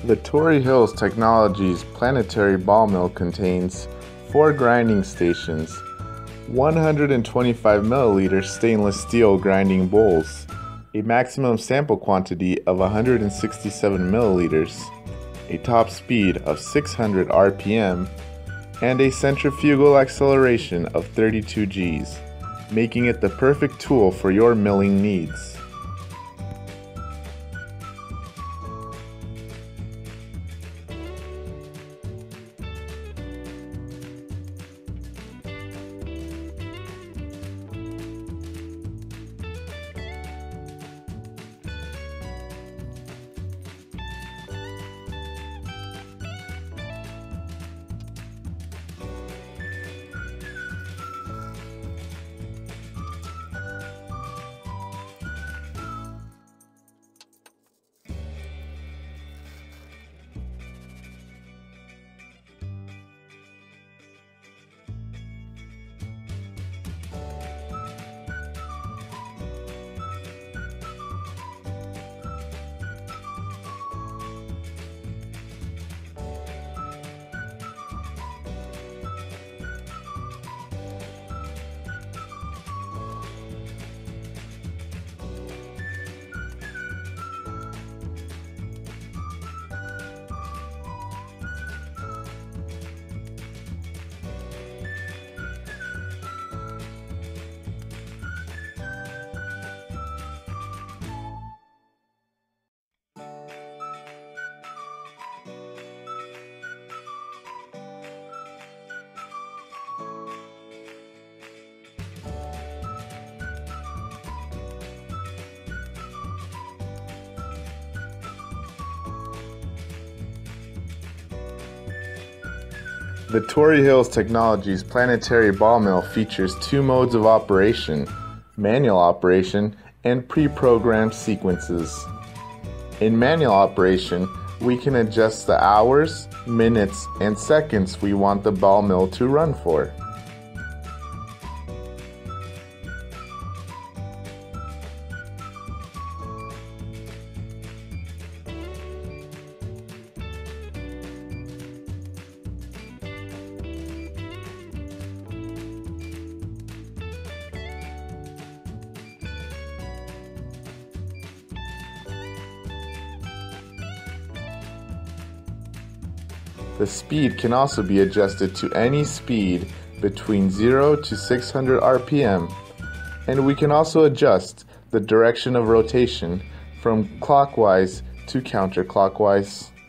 The Torrey Hills Technologies Planetary Ball Mill contains 4 grinding stations, 125 milliliter stainless steel grinding bowls, a maximum sample quantity of 167 milliliters, a top speed of 600 RPM, and a centrifugal acceleration of 32 Gs, making it the perfect tool for your milling needs. The Torrey Hills Technologies Planetary Ball Mill features 2 modes of operation, manual operation and pre-programmed sequences. In manual operation, we can adjust the hours, minutes, and seconds we want the ball mill to run for. The speed can also be adjusted to any speed between 0 to 600 RPM, and we can also adjust the direction of rotation from clockwise to counterclockwise.